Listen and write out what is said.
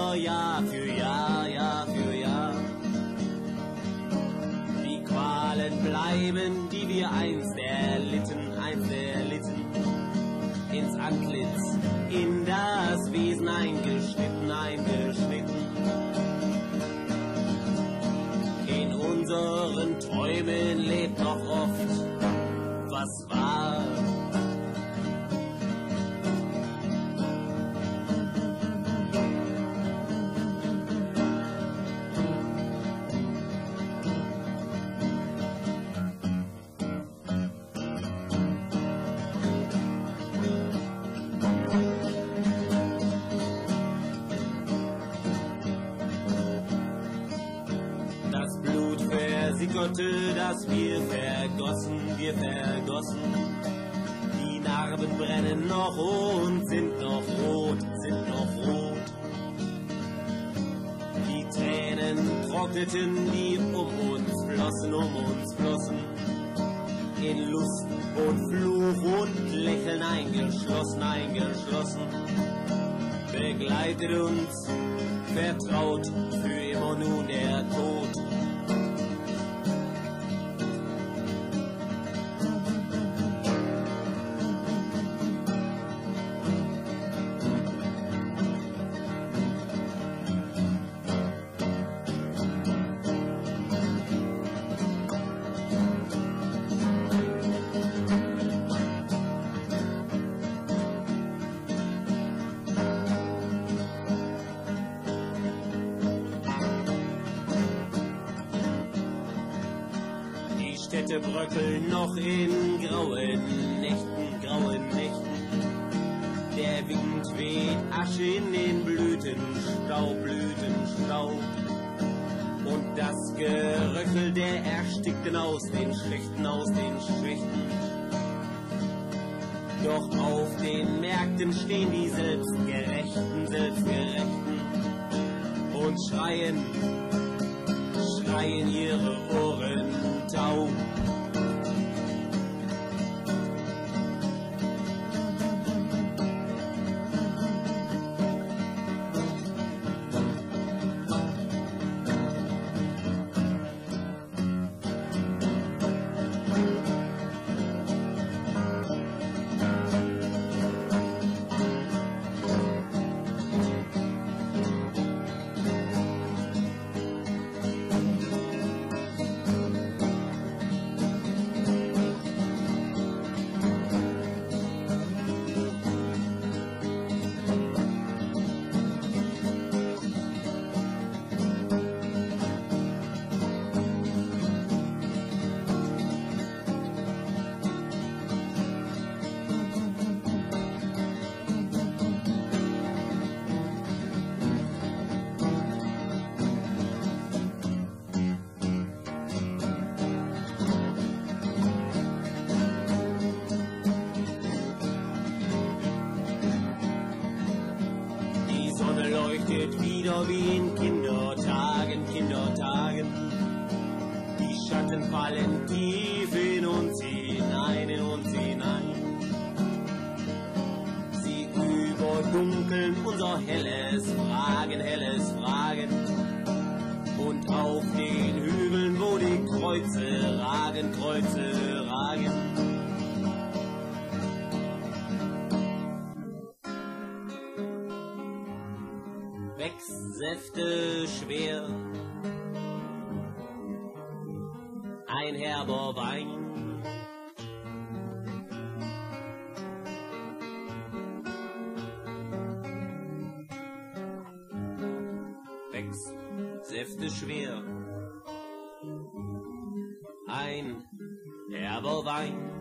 nur Jahr für Jahr, Jahr für Jahr. Die Qualen bleiben, die wir einst erlitten, ins Antlitz, in das Wesen eingeschnitten, eingeschnitten. In unseren Träumen lebt noch oft, was war. Das Blut versickerte, das wir vergossen. Die Narben brennen noch und sind noch rot. Die Tränen trockneten, die um uns flossen. In Lust und Fluch und Lächeln eingeschlossen. Begleitet uns, vertraut, für immer nun der Tod. Städte bröckeln noch in grauen Nächten. Der Wind weht Asche in den Blütenstaub. Und das Geröchel der Erstickten aus den Schächten. Doch auf den Märkten stehen die Selbstgerechten und schreien ihre Ohren taub. Leuchtet wieder wie in Kindertagen. Die Schatten fallen tief in uns hinein. Sie überdunkeln unser helles Fragen. Und auf den Hügeln, wo die Kreuze ragen. Säfte schwer, ein herber Wein. Säfte schwer, ein herber Wein.